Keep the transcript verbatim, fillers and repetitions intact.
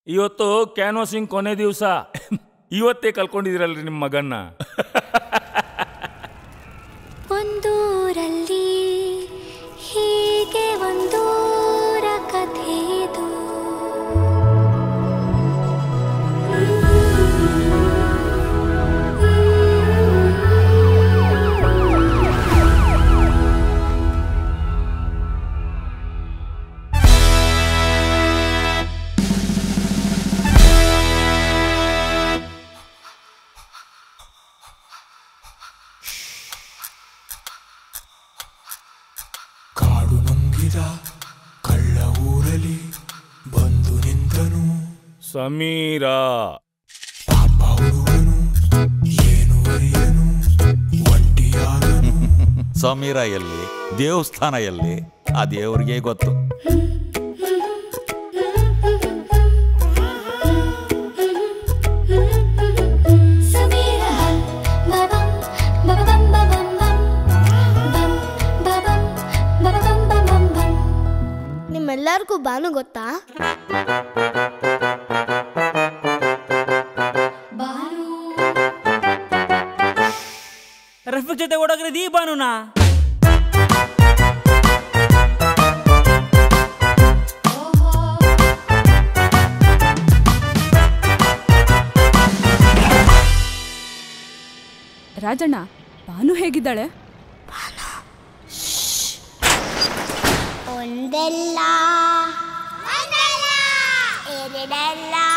ಇವತ್ತು ಕ್ಯಾನ್ವಾಸಿಂಗ್ ಕೊನೆ ದಿವಸ. ಇವತ್ತೇ ಕಲ್ಕೊಂಡಿದ್ದೀರಲ್ರಿ ನಿಮ್ಮ ಮಗನ್ನ. ಒಂದೂರಲ್ಲಿ ಹೀಗೆ ಒಂದೂರ ಕಥೆದು ಕಳ್ಳ ಊರಲಿ ಬಂದು ನಿಂತನು ಸಮೀರ. ಪಾಪ ಹುಡುಗನು ಏನು ಅರಿಯನು ಒಂಟಿಯಾದನು. ಸಮೀರ ಎಲ್ಲಿ, ದೇವಸ್ಥಾನ ಎಲ್ಲಿ, ಆ ದೇವ್ರಿಗೆ ಗೊತ್ತು. ನಿಮ್ಮೆಲ್ಲರಿಗೂ ಬಾನು ಗೊತ್ತಾ? ರಫೀಕ್ ಜೊತೆ ಓಡೋಗ್ರದು ಈ ಬಾನುನಾ? ರಾಜಣ್ಣ, ಬಾನು ಹೇಗಿದ್ದಾಳೆ? ಒಂದೆಲ್ಲ ಎರಡೆಲ್ಲ